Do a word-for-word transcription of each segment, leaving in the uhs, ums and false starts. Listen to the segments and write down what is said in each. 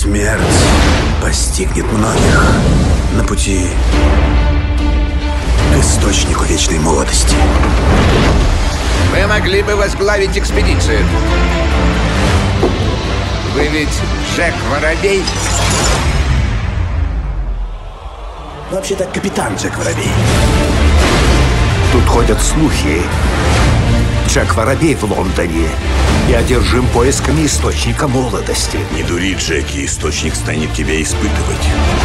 Смерть постигнет многих на пути к источнику вечной молодости. Вы могли бы возглавить экспедицию. Вы ведь Джек Воробей? Вообще-то капитан Джек Воробей. Тут ходят слухи. Джек Воробей в Лондоне и одержим поисками источника молодости. Не дури, Джеки, источник станет тебя испытывать.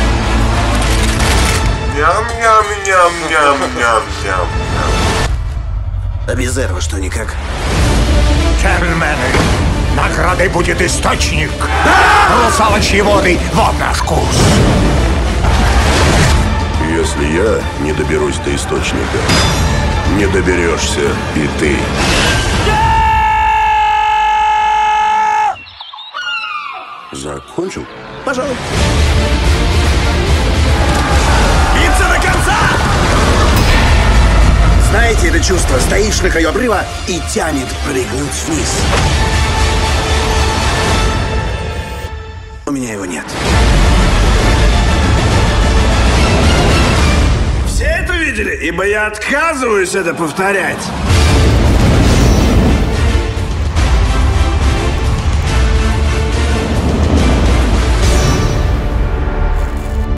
Ням-ням-ням-ням-ням-ням. А без этого что, никак? Джентльмены, наградой будет источник. Русалочьи воды, вот наш курс. Если я не доберусь до источника, не доберешься и ты. Закончил? Пожалуй. Биться до конца! Знаете это чувство? Стоишь на краю обрыва и тянет прыгнуть вниз. У меня его нет. Все это видели? Ибо я отказываюсь это повторять.